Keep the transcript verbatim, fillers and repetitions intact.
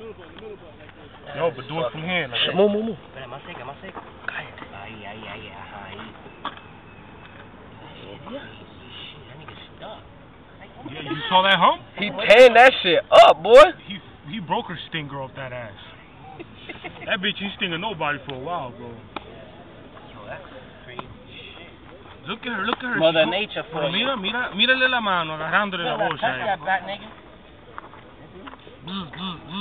No, but do it from here. Like move, move, move. Espera, más seca, más seca. Cállate. Ahí, ahí, ahí, ajá, ahí. Yeah. Shit, that nigga stuck. Yeah, you saw that hump? He tanned that shit up, boy. He he broke her stinger off that ass. That bitch ain't stinging nobody for a while, bro. Yo, that's crazy shit. Look at her, look at her. Mother She, Nature for pero you. mira, mira, mírale la mano, agarrándole la bolsa. Touch that back, nigga. Mm, mm, mm.